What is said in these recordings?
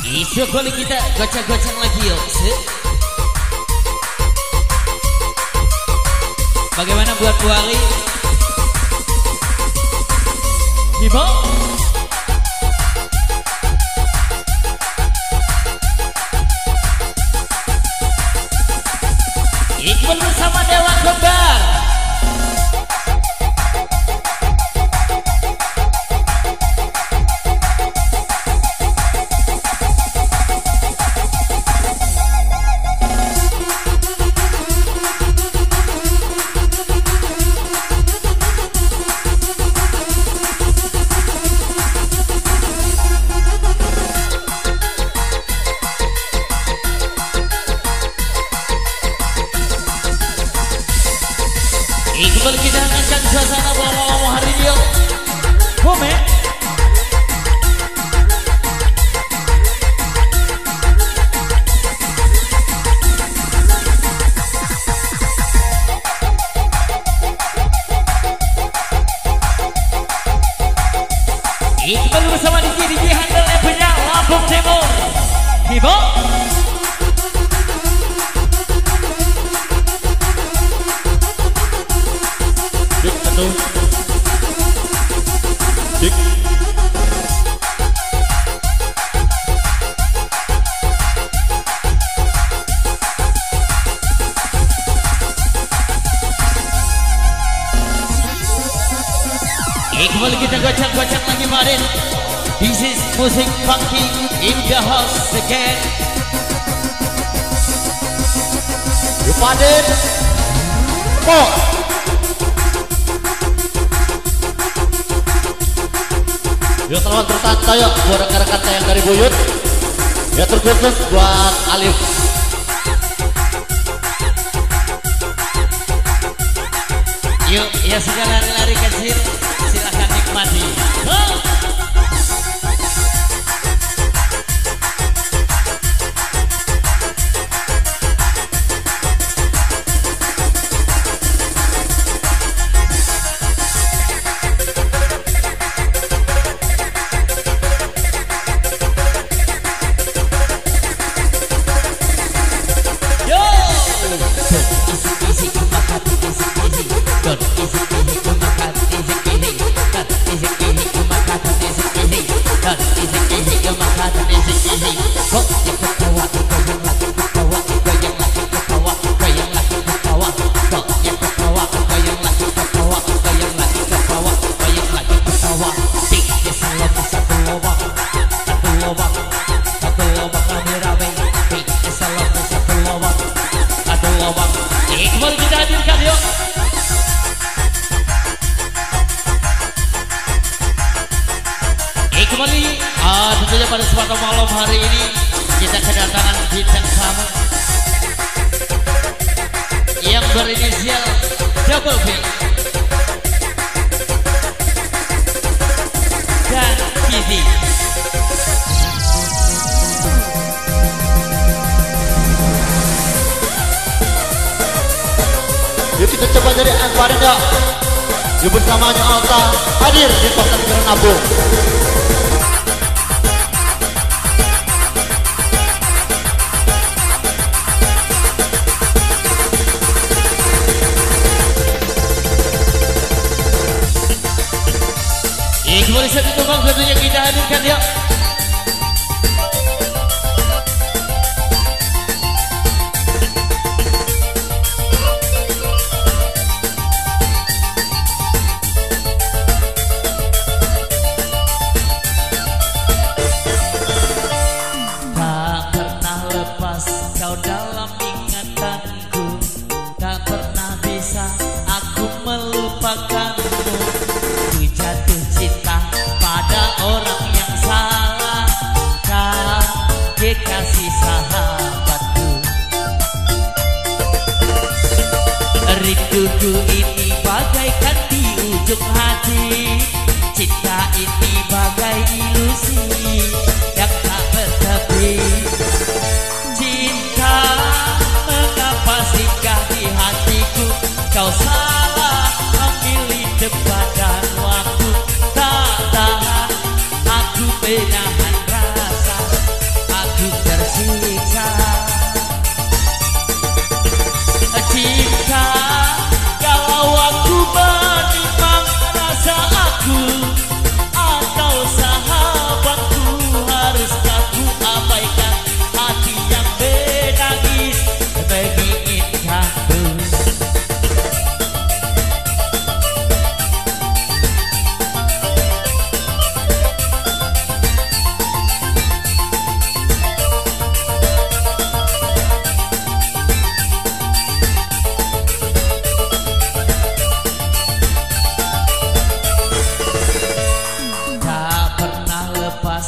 Isu kali kita goceng-goceng lagi yuk. Bagaimana buat Bu Ali? Ibu Iqbal bersama Dewa Kembar. Iqbal kita angkat suasana bawa hari dia. Home. Iqbal bersama DJ handle EP-nya Lampung Timur. Ibu Dik. Iqbal kita goceng-goceng lagi kemarin. This is music funky in the house again. Yuk Paden. Pok. Yuk teman tertata yuk buat rekan-rekan yang dari Buyut. Ya terkhusus buat Alif. Yuk ya sudah lari-lari kecil. Silahkan nikmati. Iqbal kita hadirkan yuk. Iqbal tentunya pada kesempatan malam hari ini kita kedatangan bintang tamu yang berinisial Double B dan Kizzy. Yuk kita coba jadi Paden ya. Yuk bersamanya Alta hadir di Kota Nabung. Iqbal satu tukang tentunya kita hadirkan ya. Kau dalam ingatanku, tak pernah bisa aku melupakanmu. Ku jatuh cinta pada orang yang salah. Kau kekasih sahabatku. Rinduku ini bagaikan di ujung hati. Cinta ini bagai ilusi yang tak bertepi. Mengapa singgah di hatiku? Kau salah memilih tempat dan waktu. Tak tahan aku menahan rasa.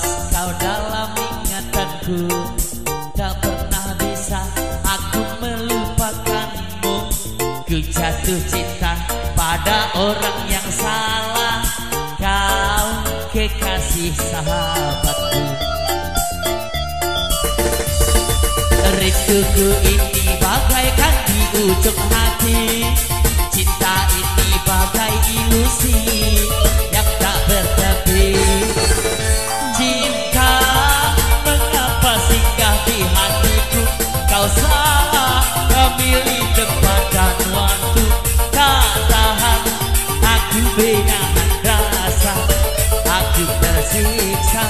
kau dalam ingatanku, tak pernah bisa aku melupakanmu. Ku jatuh cinta pada orang yang salah, kau kekasih sahabatku. Rinduku ini bagaikan di ujung hati, cinta ini bagai ilusi yang tak bertepi. Cinta, mengapa singgah di hatiku? Kau salah memilih tempat dan waktu, tak tahan aku menahan rasa, aku tersiksa.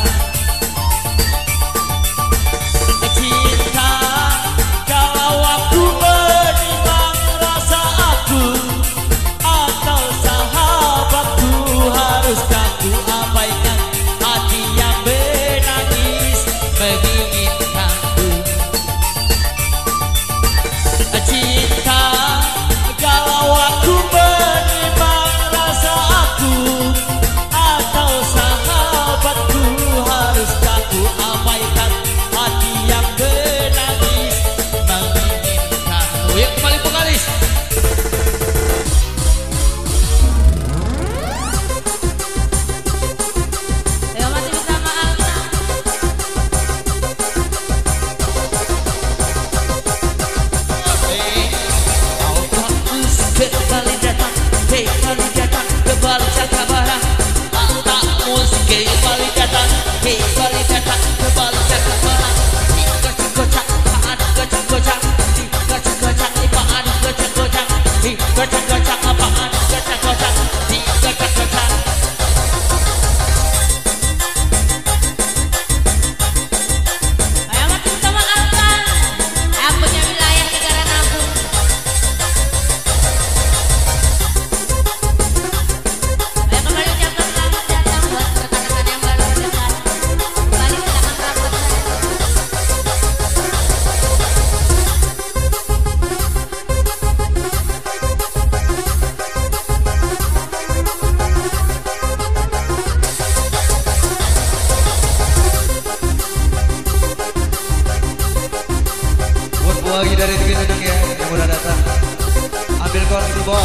Lagi dari duduk ya, yang udah datang. Ambil kursi boy.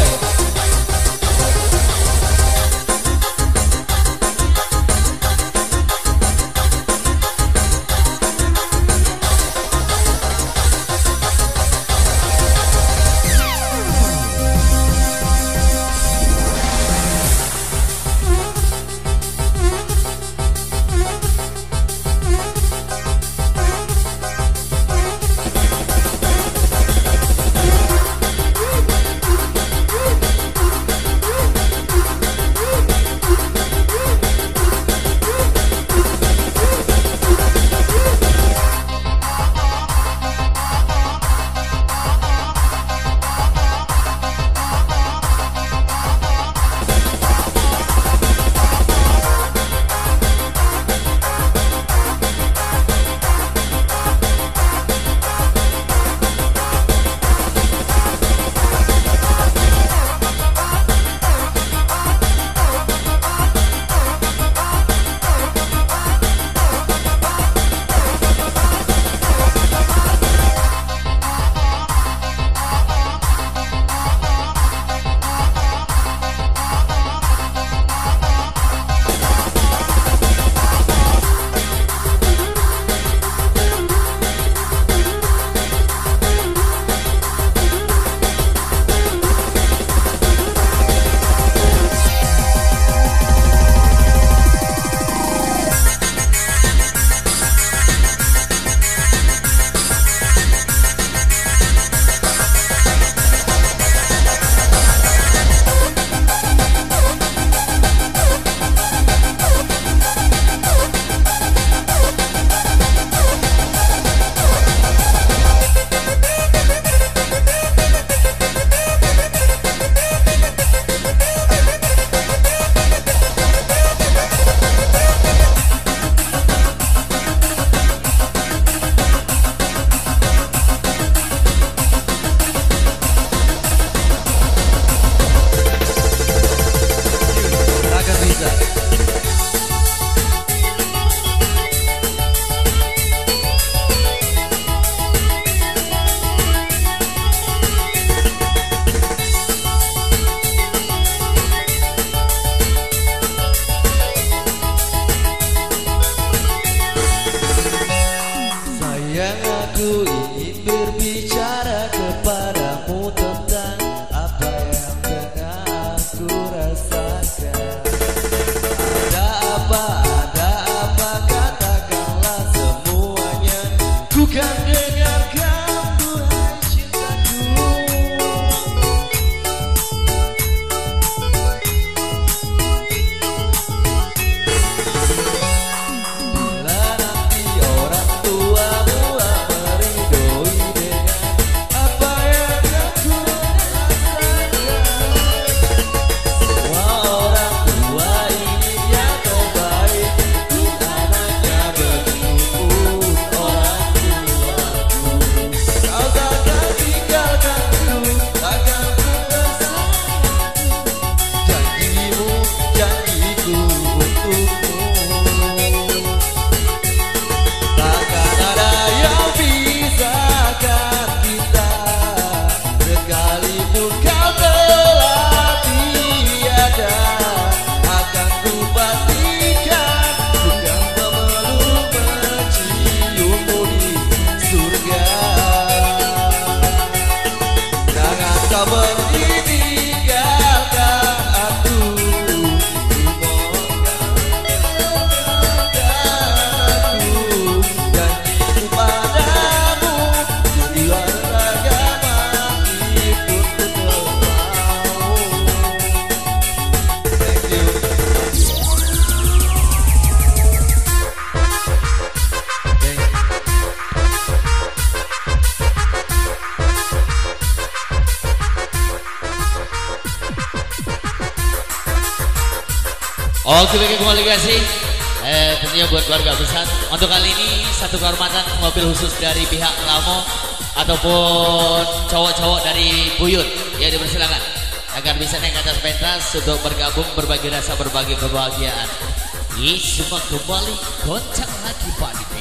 Oke, baik kembali kasih. Tentunya buat keluarga besar. Untuk kali ini satu kehormatan mobil khusus dari pihak Lamo ataupun cowok-cowok dari Buyut. Ya, dipersilakan agar bisa naik ke atas pentas untuk bergabung berbagi rasa, berbagi kebahagiaan. Semua kembali goncang lagi Pak Diki.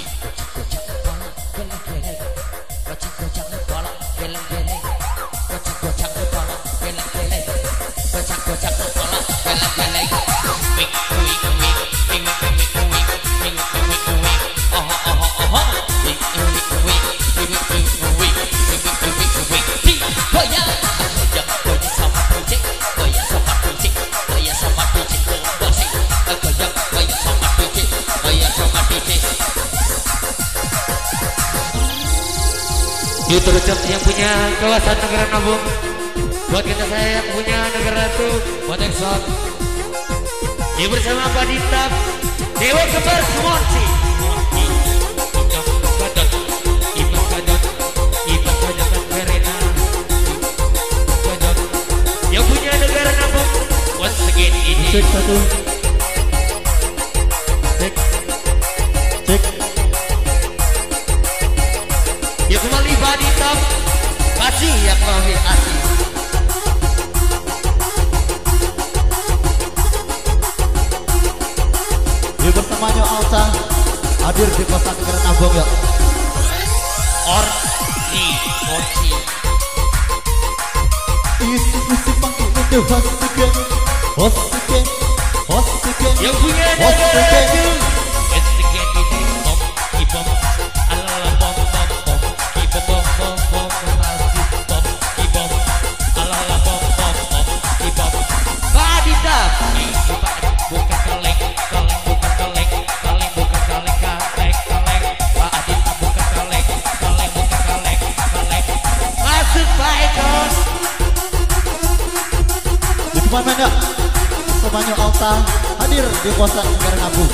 Gocang-gocang kepala geleng-geleng. Gocang-gocang kepala geleng-geleng. Gocang-gocang kepala geleng-geleng. Wik wik wik wik wik wik wik wik wik. Oh oh oh oh. Wik wik wik wik wik wik wik wik wik. Goyang, goyang, goyang sama project, goyang sama project, goyang sama project, goyang, goyang sama project, goyang sama project. Itu Rucap yang punya kawasan negara nabung. Buat kita saya yang punya negara itu, buat Exxon. Ini bersama Pak Ditap, Dewa Kembar Sumonsi. Yang punya negara nabung, once again ini. Cek satu. Cek. Cek. Ya kembali Pak Ditap, kasih ya kembali kasih. Dia bersamanya Alta hadir di kosan negara nabung ya. Orsi. Isi pangki udah hosike, hosike, hosike. Yang punya negara itu, once again ini bom, ibom, alala bom bom bom, ibom bom bom bom, masih bom, ibom, alala bom bom bom, ibom. Pak Ditap, bukan kaleng, kaleng bukan kaleng, kaleng bukan kaleng, kaleng kaleng. Pak Ditap bukan kaleng, kaleng bukan kaleng, kaleng. Masuk Pak Eko. Di mana ya? Bersamanya Alta hadir di kosan negara nabung.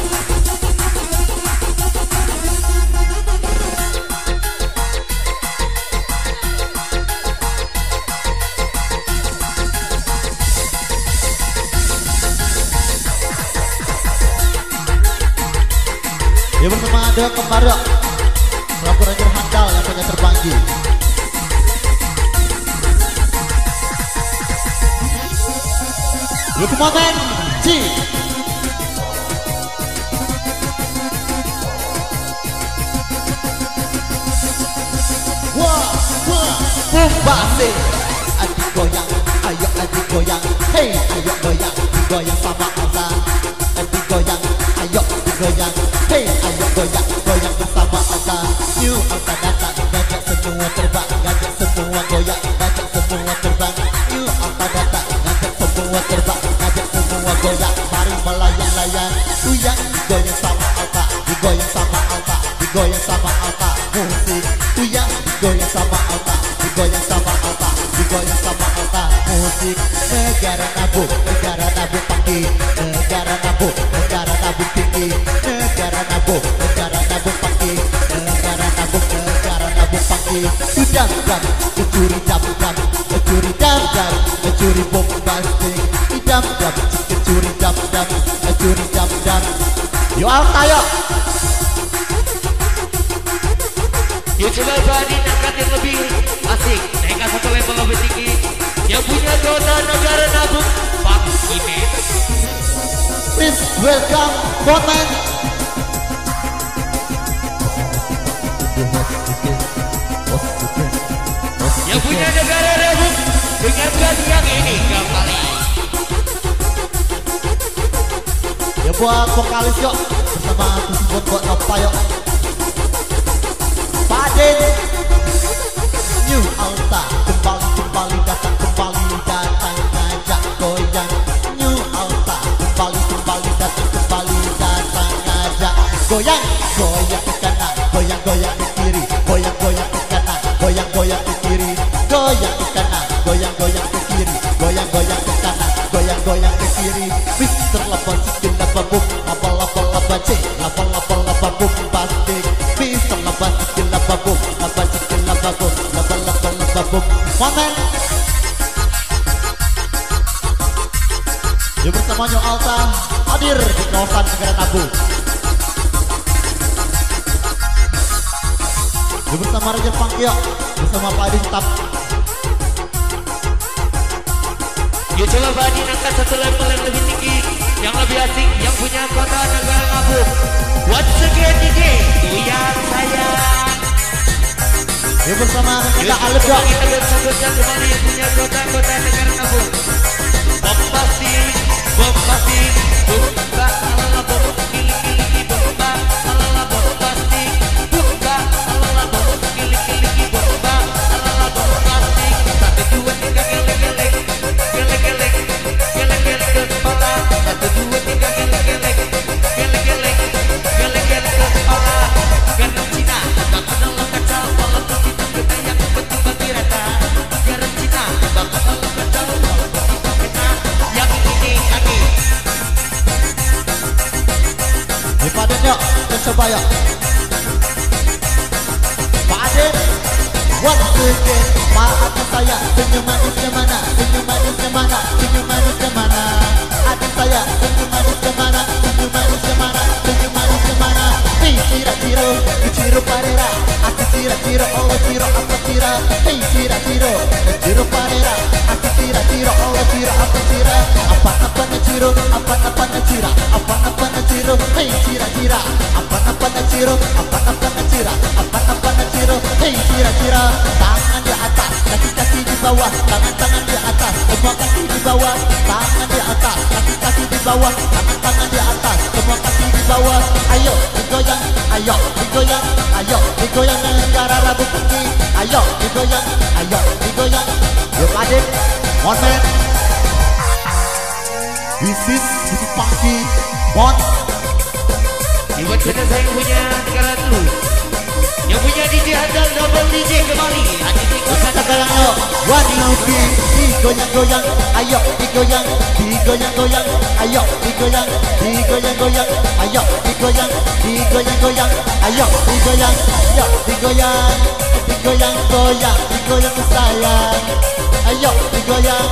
Dia bersama ada Kembar ya, selaku ranger handal yang punya terpanggil. Yuk momen Ci. Wah, bumbase. Adik goyang, ayo adik goyang. Hey, ayo goyang, digoyang sama Alta. Adik goyang, ayo digoyang. Hey, ayo goyang, goyang bersama Alta. New Alta datang, ngajak semua terbang, ngajak semua goyang, ngajak semua terbang. New Alta datang, ngajak semua terbang, ngajak semua goyang. Mari melayang-layang, goyang, goyang sama Alta, digoyang sama Alta, digoyang sama Alta. Musik, goyang, goyang sama Alta, digoyang sama Alta, digoyang sama Alta. Musik, negara nabung pagi, negara nabung tinggi, negara nabung pagi, negara nabung pagi. Udang dam, mencuri dam, mencuri dam, mencuri bombastik. Idam dam, mencuri dam, mencuri dam. Yo Alta yo. Yuk coba Bani angkat yang lebih asik, naikkan satu level lebih tinggi. Yang punya kota negara nabung, Pak Ime. Please welcome Botan. Yang punya negara nabung, dengarkan yang ini kembali. Ya buat vokalis yuk, bersama tersebut buat apa yuk. Paden New Alta kembali datang ngajak goyang. New Alta kembali datang ngajak goyang. Goyang ke kanan, goyang ke kiri, goyang ke kanan, goyang ke kiri, goyang ke kanan, goyang ke kiri, goyang ke kanan, goyang ke kiri. Mister Lapa Chicken Lapa Boom, lapa cek, lapa boom plastik. Mister Lapa Chicken Lapa Boom, lapa boom. Momen. Dia bersamanya Alta hadir di kawasan negara Nabu. Bersama Raja Pangkio, bersama Pak Adi Stap. Yuk coba Pak Adi angkat satu level yang lebih tinggi, yang lebih asik, yang punya kota negara Nabu. Once again DJ, goyang sayang. Yuk bersama kita Alif dong. Kita bersama kembali yang punya kota negara Nabu. Bombastic, bombastic, bomba, alala bom, kili bomba, alala bombastic, bomba, alala bom, kili bomba, alala bombastic. 1, 2, 3, gelek, kepala. 1, 2, 3, gelek, kepala. Garam Cina, bakal dalam kacau, walaupun itu gede yang betul bagi rata. Garam Cina, bakal dalam kacau, walaupun itu kena yang ini kaki. Di Paden yuk, kita coba yuk. Paden, once again, maafkan saya. Senyum manis kemana? Senyum manis kemana? Senyum manis kemana? Adik saya, senyum manis kemana? Senyum manis kemana? Senyum manis kemana? Hey, ciro, ciro parera. Aku ciro, oh ciro, apa ciro? Hey, ciro parera. Aku ciro, oh ciro, apa ciro? Apa ciro? Apa ciro? Apa ciro? Hey, cira. Apa ciro? Apa ciro? Apa ciro? Hey, cira. Tangan di atas, kaki di bawah. Tangan di atas, semua kaki di bawah. Tangan di atas, kaki di bawah. Tangan di atas, semua kaki di bawah. Ayo digoyang, ayo digoyang negara Rabu Pagi. Ayo digoyang. Yuk adik, mon man. This is musik funky, mon. Buat kita saya punya negara dulu, yang punya DJ Handal double DJ kembali. Kata galang yo, wanita digoyang, ayo digoyang, ayo digoyang, ayo digoyang, ayo digoyang, sayang. Ayo digoyang,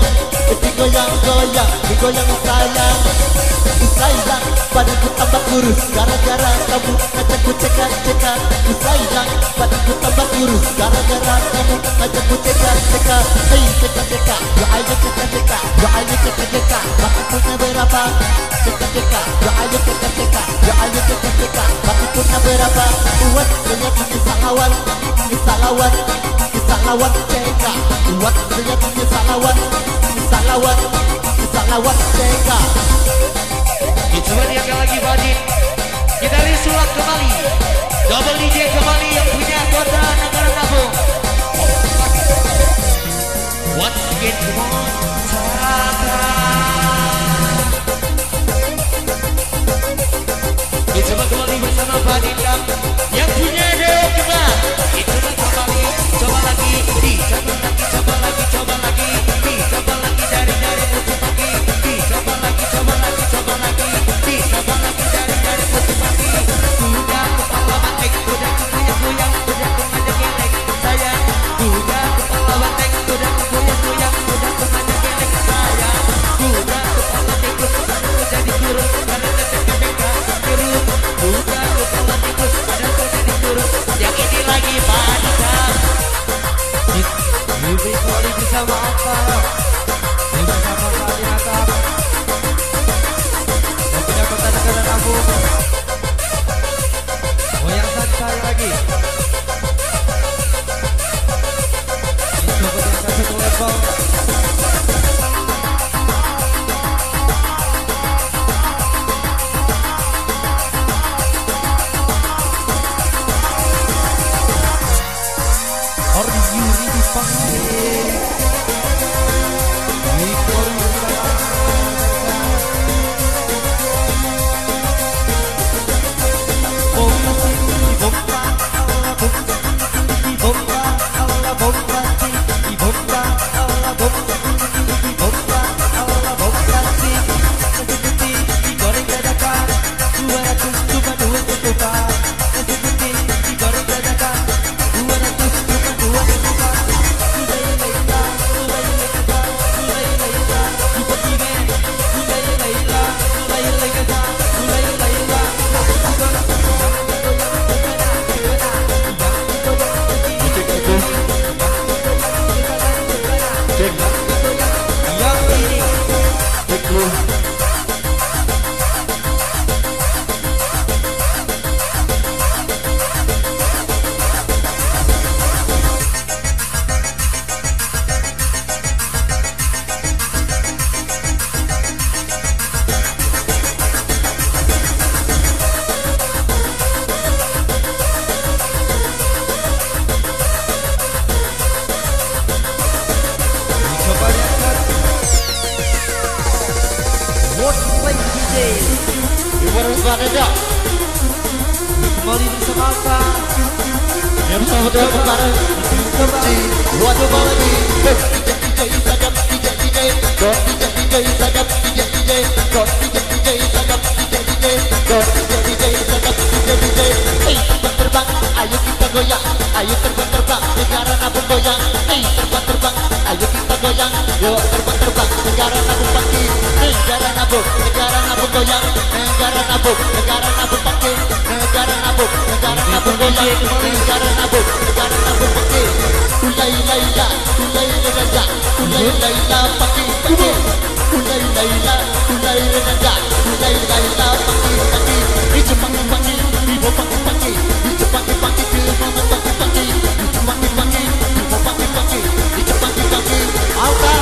sayang. Sayang, badanku tambah kurus gara-gara kamu ngajakku cekak. Sayang, badanku tambah kurus gara-gara kamu ngajakku cekak. Hey, cekak. Yo ayo cekak. Baku punya berapa? Cekak. Yo ayo cekak. Baku punya berapa? Buat saya bisa lawan cekak. Buat saya bisa lawan cekak. Coba diangkat lagi Badin. Kita sulap kembali. Double DJ kembali yang punya kota negara Nabu. Once again, come on, coba kembali bersama Badin yang punya Deo Kembang. Coba kembali, coba lagi, coba lagi, dari musik pagi. Coba lagi, dari musik pagi. Udah kepala banteng, udah goyang, udah ngajak gelek sayang. Udah kepala banteng, udah goyang, udah ngajak gelek sayang. Udah kepala tikus, udah jadi turun, karena tetep BK turun. Udah kepala tikus, udah jadi turun. Yang ini lagi panikam. Lebih kali bisa apa? Bersama Pak Atap yang punya kota negara Nabu. Goyang santai lagi. Coba diangkat satu level. Are you ready for me? pada dok. Kembali bersama Alka. Yang bersama dengan kemarin. Waduh lagi. DJ sagap DJ Dot DJ sagap DJ Dot DJ sagap DJ Dot DJ sagap DJ. Terbang, ayo kita goyang. Ayo terbang, negara nabung goyang. Terbang, ayo kita goyang. Yuk terbang, negara nabung pagi. Negara nabung goyang. Negara nabung pagi. Negara nabung goyang. Negara nabung pagi. Ulai laila pagi. Ulai laila pagi. Itu pagi. Ibu pagi. Itu pagi. Mama pagi. Itu pagi. Ibu pagi. Itu pagi. Alka.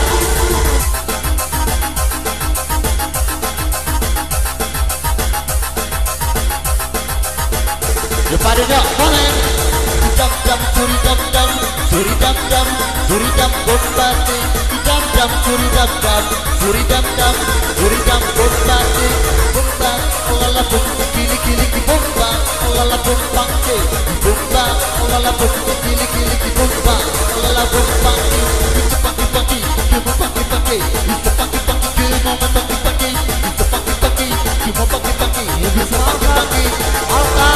Pada dok, boleh. Dam, suri dam, bombasi. Dam, suri dam, bombasi. Bomba, olala bom, kili bomba, olala bombang ke. Bomba, olala bom, kili bomba, olala bombang ke. Itu pagi, cuma pagi. Itu pagi, cuma pagi. Itu pagi, cuma pagi. Itu pagi, Alka.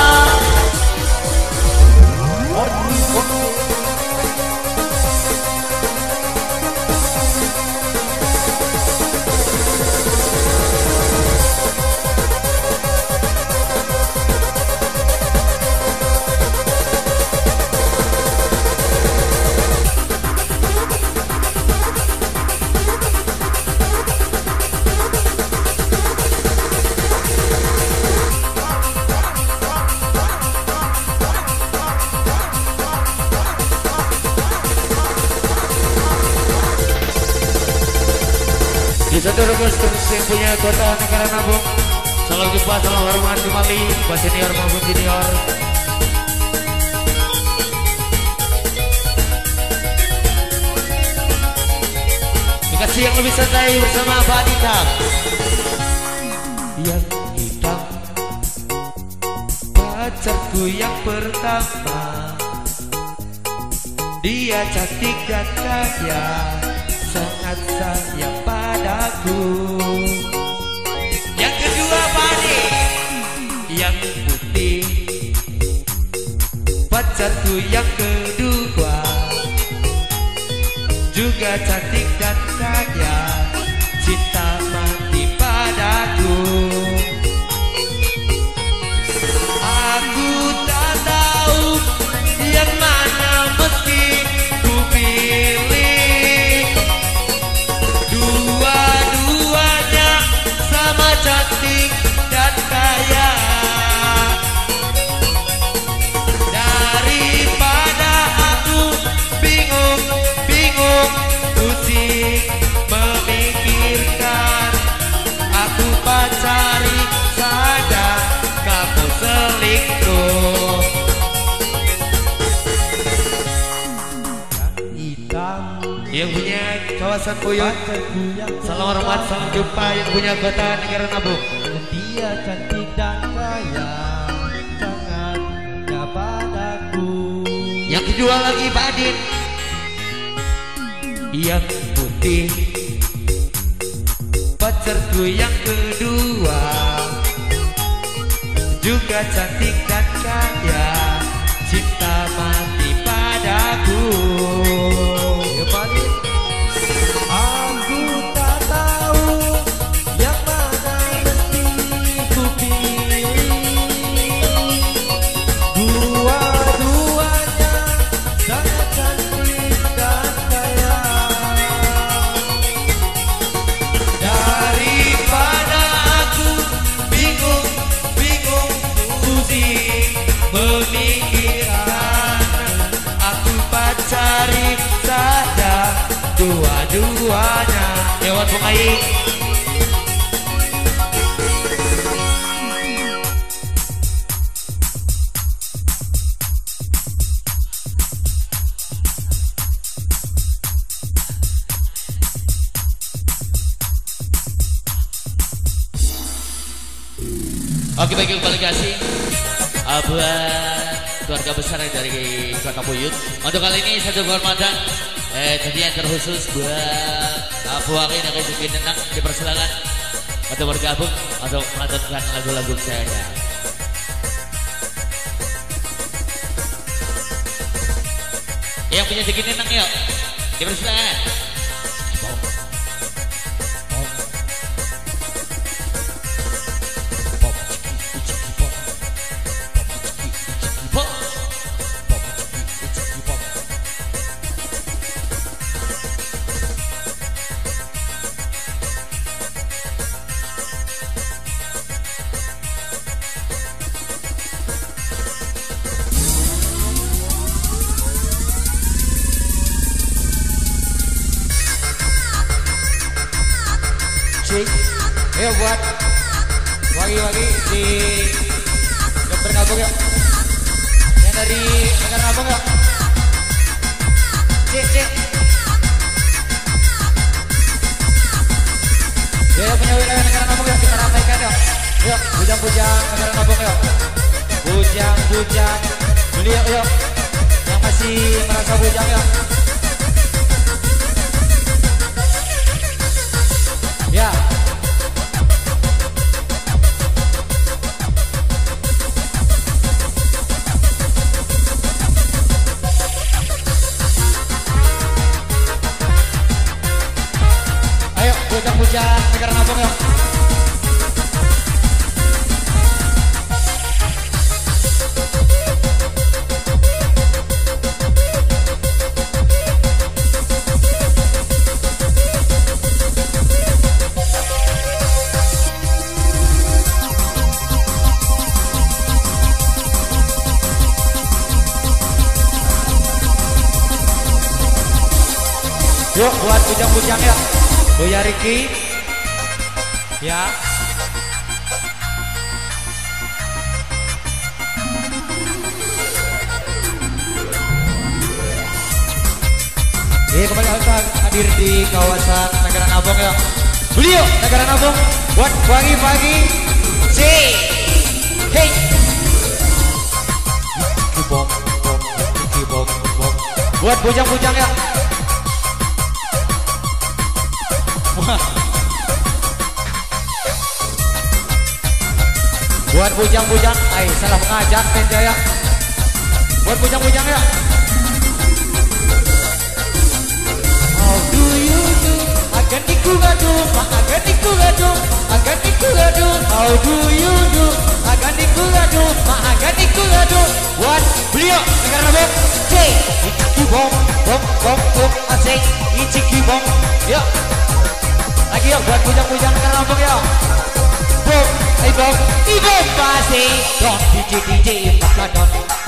Saudara bos terus yang punya kota negara nabung. Salam jumpa, salam hormat kembali buat senior maupun junior. Dikasih yang lebih santai bersama Pak Hitam. Yang hitam pacarku yang pertama. Dia cantik dan kaya, sangat sayang padaku. Yang kedua Pani, yang putih, pacarku yang kedua, juga cantik dan kaya, cinta mati padaku. Aku tak tahu yang mana mesti ku pilih. Dua-duanya sama cantik dan kaya. Daripada aku bingung pusing memikirkan, aku pacari saja kamu selingkuh. Yang punya kawasan Puyut, salam hormat, salam jumpa. Yang punya kota negara nabung. Dia cantik dan kaya, sangat indah padaku. Yang kedua lagi Pak Adin, yang putih, pacarku yang kedua, juga cantik dan kaya, cinta mati padaku. Aku tak tahu yang mana mesti ku pilih. Dua-duanya sangat cantik dan kaya. Daripada aku bingung pusing memikirkan, aku pacari saja dua-duanya. Lewat Bung Ai. Oke, baik, kembali kasih buat keluarga besar dari Kota Buyut. Untuk kali ini satu kehormatan tentunya terkhusus buat Bu Aki dari Suki Nenang. Dipersilakan untuk bergabung untuk melantunkan lagu-lagu saya. Yang punya Suki Nenang yuk, dipersilakan. Ayo buat wagi-wagi di Dokter Ngabung yuk. Yang dari Negara Ngabung yuk. Cik. Ya punya wilayah Negara Ngabung yuk, kita ramaikan yuk. Yuk, bujang-bujang Negara Ngabung yuk. Bujang-bujang beli yuk. Yang masih merasa bujang yuk. Ya. Ayo, bujang-bujang Negara Ngabung yuk. Yuk buat bujang-bujang ya, Boya Riki, ya. Kembali hadir di kawasan Negara Ngabung ya. Beliau Negara Ngabung buat pagi-pagi, hey. Bom. Buat bujang-bujang ya. Buat bujang-bujang, salah mengajak Penjaya. Buat bujang-bujang ya. How do you do? Akan dikugadu. How do you do? Akan dikugadu. Buat beliau Negara Ngabung. Ichiki bom, asik. Ichiki bom, ya. Lagi yuk buat bujang-bujang Negara Ngabung ya. Bom, ibom pasti. Don DJ Ibakadon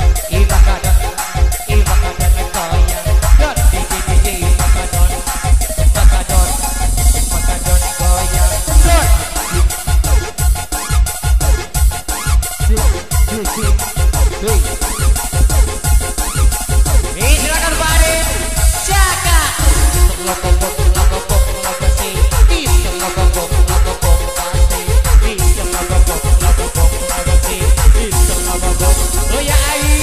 goyang. Don DJ Ibakadon goyang. Don. Silakan Pak Adit. Jaka. Oh ya ayo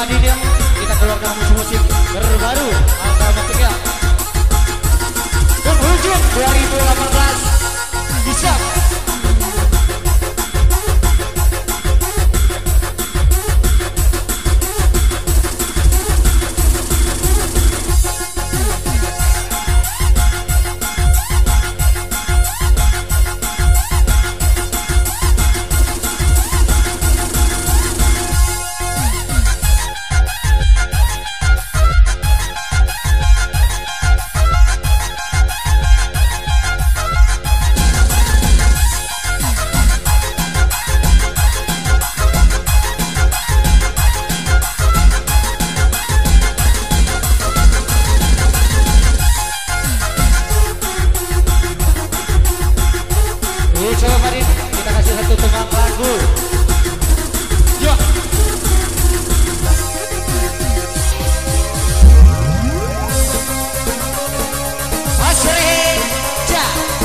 Madinah kita keluarkan musik-musik terbaru angka bentuknya penghujung 2018 bisa. Coba Farid, kita kasih satu tembang lagu. Yo. Asri Ja.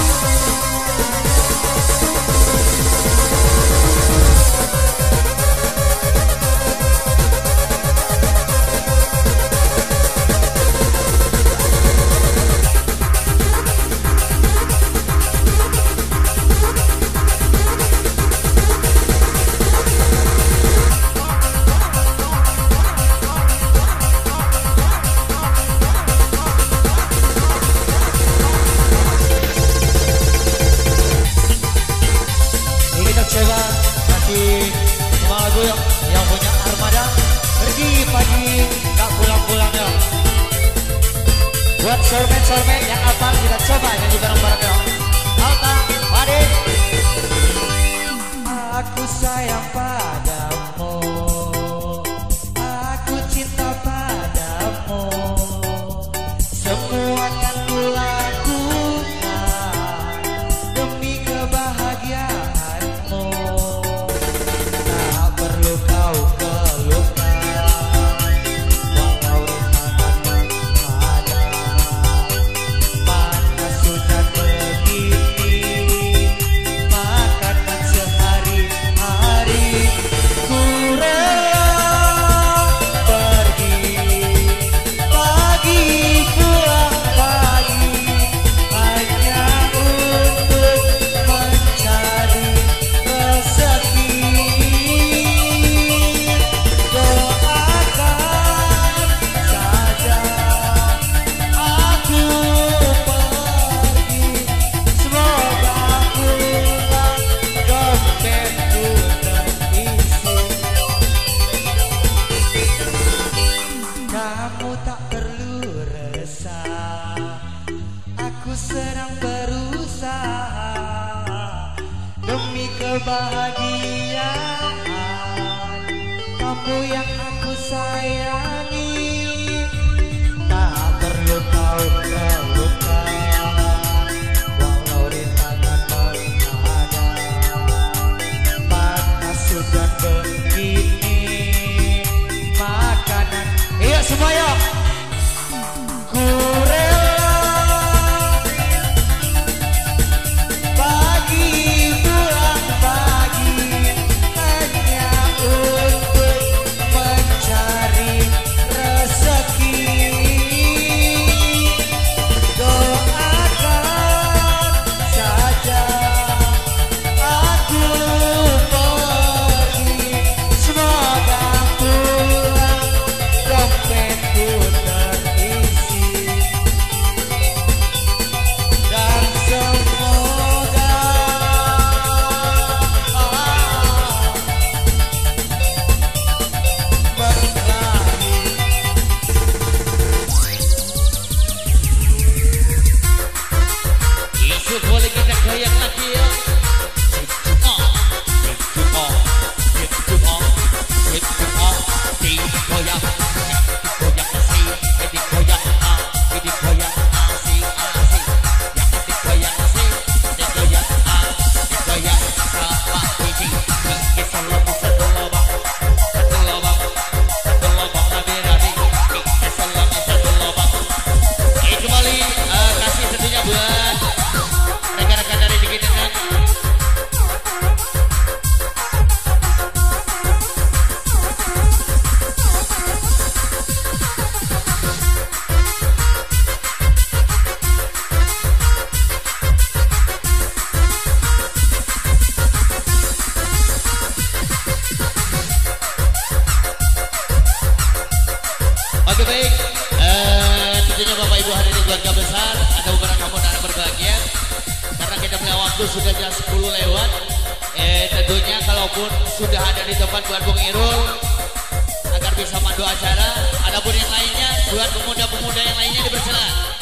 Coba kasih semua lagu yang punya armada pergi pagi gak pulang-pulang ya. Buat soulmate yang hafal kita coba nyanyi bareng-bareng ya. Alta, Pade. Aku sayang padamu, aku cinta padamu, semua akan kulakukan demi kebahagiaan. Kamu tak perlu resah, aku sedang berusaha demi kebahagiaan kamu yang aku sayangi. Tak perlu kau terluka, walau rintangan ada, panas sudah begini makanan. Iya semuanya. Ku rela pagi pulang pagi hanya untuk mencari rezeki. waktu sudah jam 10 lewat. Tentunya kalaupun sudah ada di tempat buat Bung Irul agar bisa mandu acara. Adapun yang lainnya buat pemuda-pemuda yang lainnya dipersilakan.